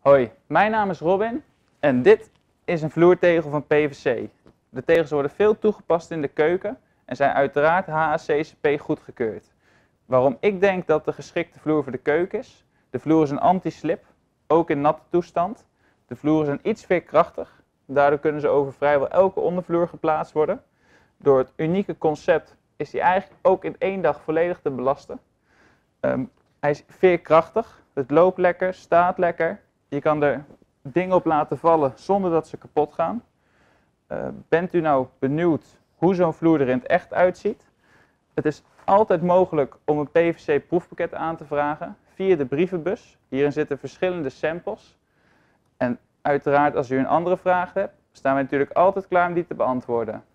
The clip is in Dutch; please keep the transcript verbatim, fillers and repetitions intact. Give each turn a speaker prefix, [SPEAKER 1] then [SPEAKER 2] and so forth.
[SPEAKER 1] Hoi, mijn naam is Robin en dit is een vloertegel van P V C. De tegels worden veel toegepast in de keuken en zijn uiteraard H A C C P goedgekeurd. Waarom ik denk dat de geschikte vloer voor de keuken is: de vloer is een anti-slip, ook in natte toestand. De vloeren zijn iets veerkrachtig, daardoor kunnen ze over vrijwel elke ondervloer geplaatst worden. Door het unieke concept is hij eigenlijk ook in één dag volledig te belasten. Um, hij is veerkrachtig, het loopt lekker, staat lekker. Je kan er dingen op laten vallen zonder dat ze kapot gaan. Uh, bent u nou benieuwd hoe zo'n vloer er in het echt uitziet? Het is altijd mogelijk om een P V C proefpakket aan te vragen via de brievenbus. Hierin zitten verschillende samples. En uiteraard als u een andere vraag hebt, staan wij natuurlijk altijd klaar om die te beantwoorden.